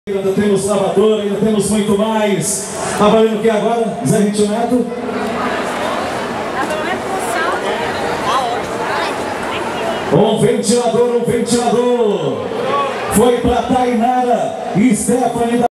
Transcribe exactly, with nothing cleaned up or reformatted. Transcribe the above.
Ainda temos lavador, ainda temos muito mais. Tá valendo o que agora, Zé Ritio Neto? Um ventilador, um ventilador. Foi para Tainara e Stephanie.